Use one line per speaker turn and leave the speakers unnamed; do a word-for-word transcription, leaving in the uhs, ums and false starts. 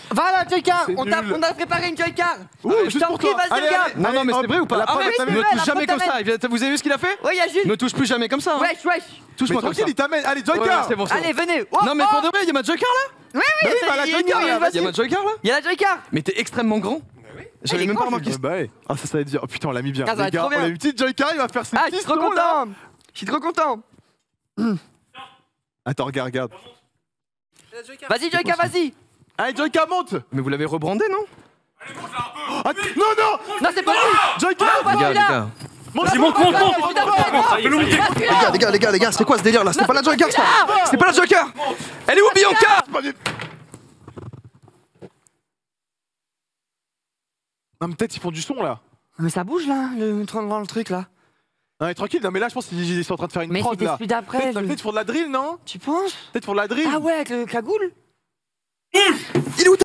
Va là, Joycar.
C'est
On t'a
nul.
on a préparé une Joycar.
Ouh,
Je
juste
t'en
pour
prie,
toi.
vas-y,
Allez,
regarde.
allez,
Non, non, mais
hop,
c'est vrai ou pas?
la
Arrête,
première,
me
la
touche jamais
première.
comme ça. Il vient- Vous avez vu ce qu'il a fait?
Ouais, y'a Jules.
Me touche plus jamais comme ça. hein.
Wesh, wesh.
Touche-moi
Mais
comme ça.
tranquille, il t'amène. Allez,
Ouais,
Joycar.
c'est bon, c'est
Allez,
bon.
venez. Oh,
Non, mais
oh.
pour de vrai, y'a ma Joycar là?
Oui, oui,
Bah oui, bah, la
il-
Joycar,
il-
là,
vas-y.
Y'a ma Joycar là?
Y'a la Joycar.
Mais t'es extrêmement grand. J'avais
Elle est
même pas
grande,
remarqué.
Ouais, bah ouais. Ah, ça, ça va être dur. Oh putain, on l'a mis bien.
Ah, ça va
Les
être
gars,
trop
on
bien.
a une petite Joycar, il va faire ses
Ah, je
petits
suis trop
stones, là.
content. Je suis trop content.
Attends, regarde, regarde.
Vas-y, Joycar, vas-y.
Allez, Joycar, monte.
Mais vous l'avez rebrandé, non?
Ah, non, non.
Non, c'est pas lui.
Joycar.
Pas
Les gars, les
celui-là.
gars.
Monte,
Monte, monte, monte.
Putain,
Fais-le monter.
Les gars, les gars, les gars, les gars, c'était quoi ce délire là? C'était pas la Joycar ça? C'était pas la Joycar! Elle est où Bianca?
Non, mais peut-être ils font du son là.
Mais ça bouge là, le, dans le truc là.
Non, mais tranquille, non, mais là, je pense qu'ils sont en train de faire une
Mais
prod
c'était
là.
celui d'après.
Peut-être
le-
peut-être ils font de la drill, non?
Tu penses?
Peut-être ils font de la drill.
Ah ouais, avec le cagoule.
Il est où